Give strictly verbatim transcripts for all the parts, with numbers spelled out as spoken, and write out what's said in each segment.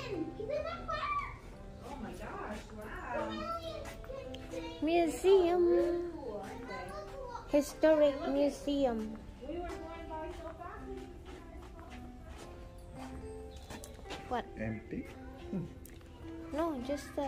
Oh my gosh, wow. Museum. Historic museum. We were going by so fast. What? Empty? No, just the,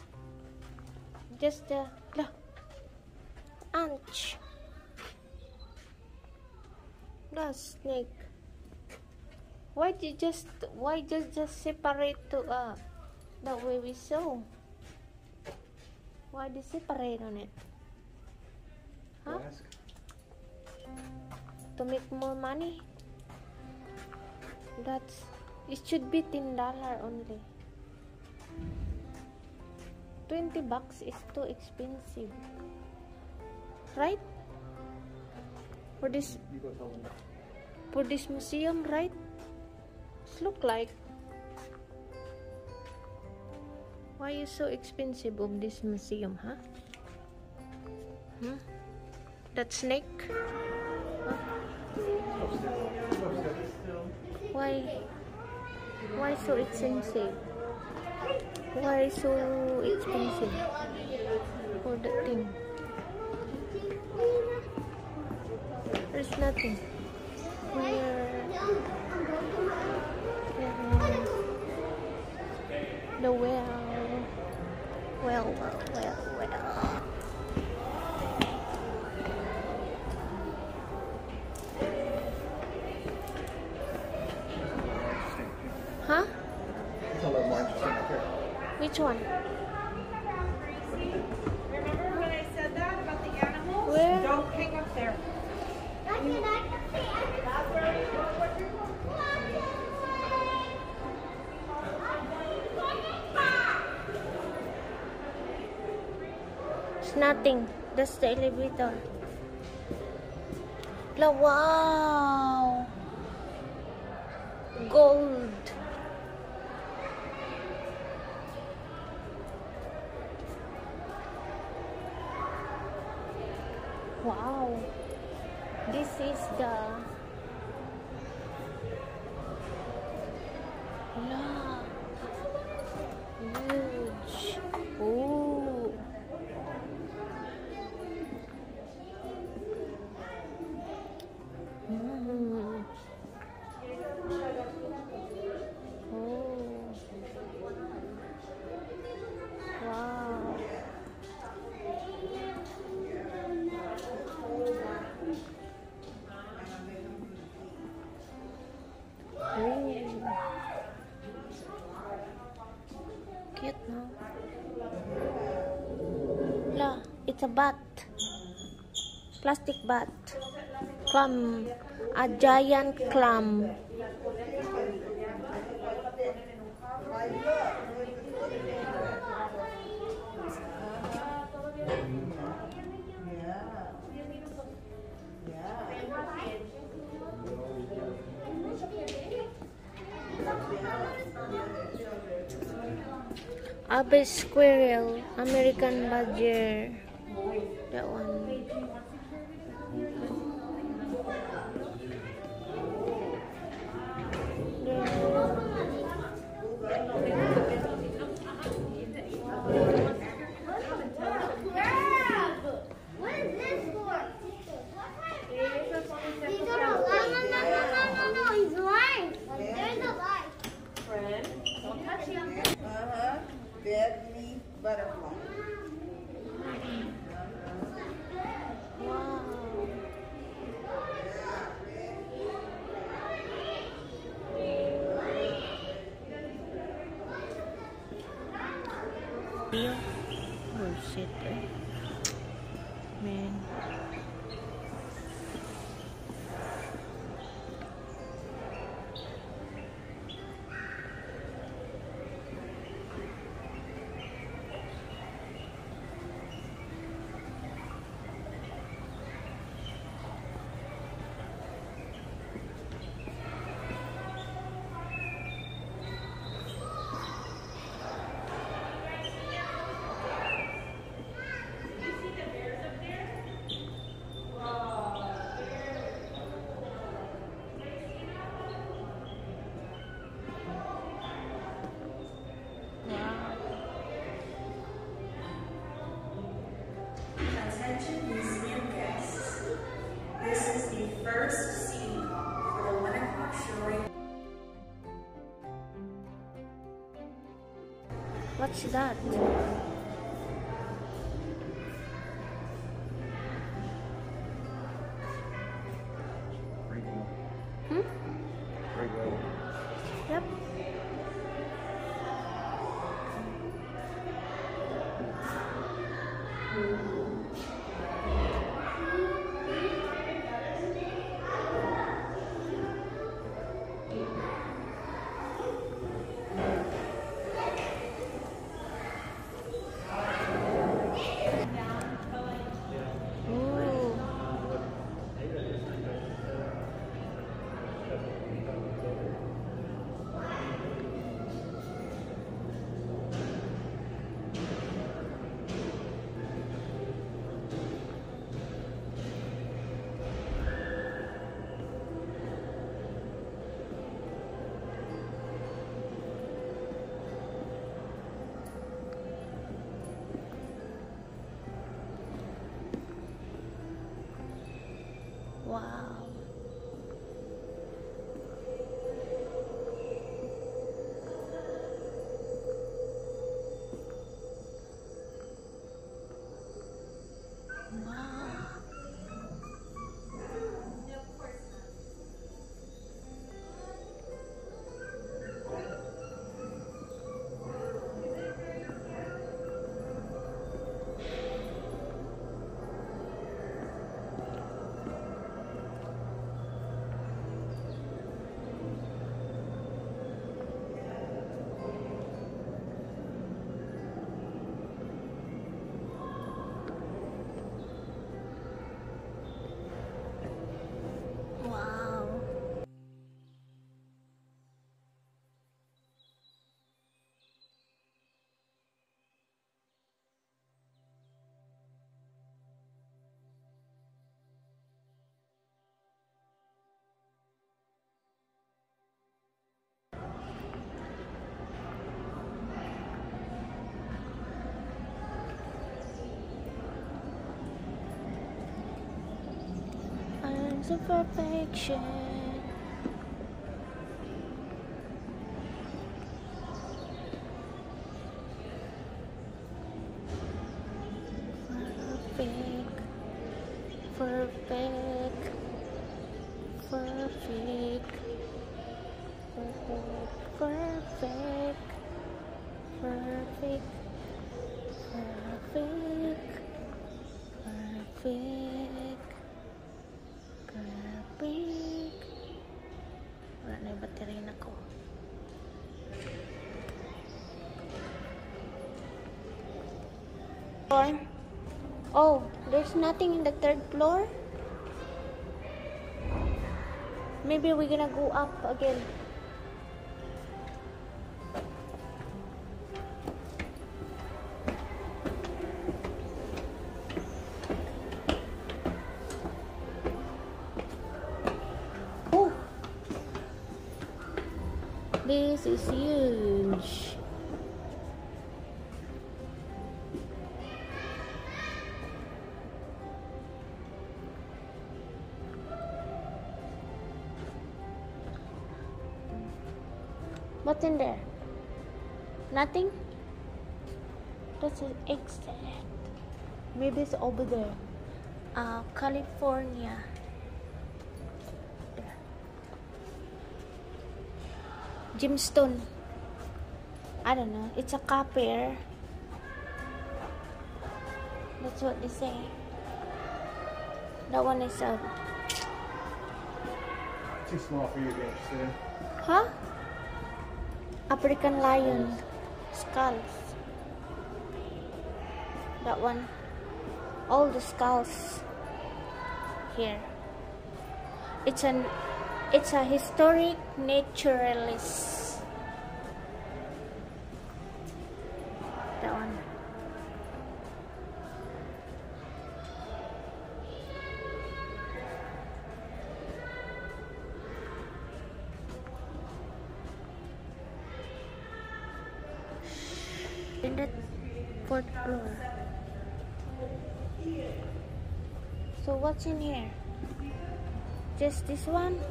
just the, look, ant. The snake. Why did you just, why just just separate to uh, the way we saw? Why did you separate on it? Huh? Ask. To make more money. That's, it should be ten dollar only. Twenty bucks is too expensive, right? For this, You go tell them. for this museum, right? It look like. Why is so expensive of this museum, huh? Hmm? That snake? Huh? Why? Why so expensive? Why so expensive for that thing? There's nothing. Where? The well. Well, well, well, well. Huh? It's a little more interesting up here. Which one? Remember when I said that about the animals? Where? Don't hang up there. It's nothing. That's the elevator. La, wow! Gold. Wow. This is the la huge. Oh. Mm. Oh. Wow. Oh. Cute, no? La, it's a bat. Plastic bat. Clam. A giant clam. Abe squirrel, American badger. That one. Dead leaf butterfly. Wow. Yeah. Oh shit, eh? Man. What's that? Regal. Hmm? Regal. Yep. Ooh. Wow. Wow. Wow. Islands of perfection. Perfect. Perfect. Perfect. Perfect. Perfect. Perfect. Perfect. Perfect. Perfect. Wala na yung battery na ko. Oh, there's nothing in the third floor. Maybe we're gonna go up again. Oh, this is huge. What's in there? Nothing? That's an exit. Maybe it's over there. Uh, California. There. Gemstone. I don't know. It's a copper. That's what they say. That one is a... Too small for you to be interested in. Huh? African lion skulls. That one. All the skulls here. It's an it's a historic naturalist. That one. In the fourth floor. So what's in here? Just this one?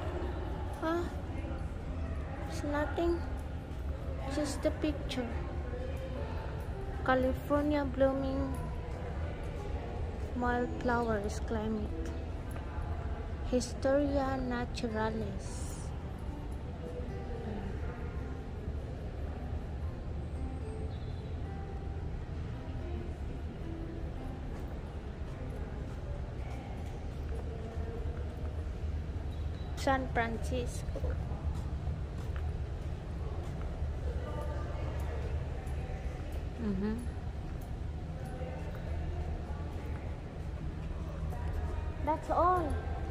Huh? It's nothing. Just the picture. California blooming wildflowers climate. Historia naturalis. San Francisco. Mm-hmm. That's all.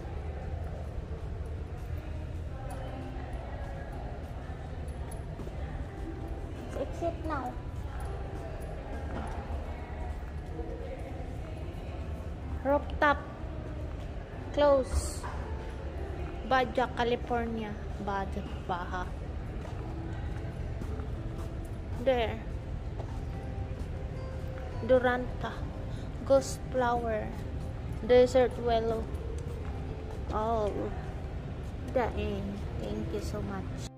Let's exit now. Rooftop close. Baja, California. Baja, Baja. There. Duranta. Ghost flower. Desert willow. Oh. Dang. Thank you so much.